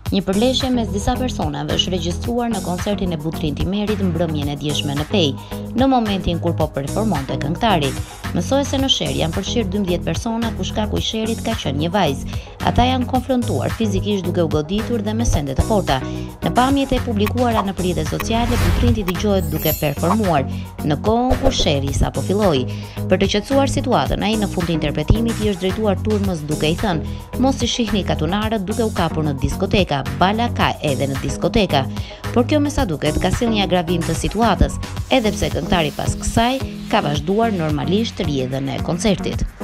Një përleshje mes disa personave është regjistruar në koncertin e Butrin Timerit mbrëmjen e djeshme në Pej, në momentin kur po performonte këngëtari. Mësohet se në sher janë përfshirë 12 persona ku shkaku i sherit ka qenë një vajzë. Ata janë konfrontuar fizikisht duke u goditur dhe me sende të forta. Në pamjet e publikuara në rrjetet sociale, Butrinti dëgjohet duke performuar në kohën kur sheri sapo filloi. Për të qetësuar situatën, ai në fund të interpretimit i është drejtuar turmës duke i thënë: "Mos i shihni katunarët duke u kapur në diskoteka, bala ka edhe në diskoteka." Por kjo me sa duket ka sjellë një agravim të situatës, edhe pse këngëtari pas kësaj ka vazhduar normalisht rrjedhën e koncertit.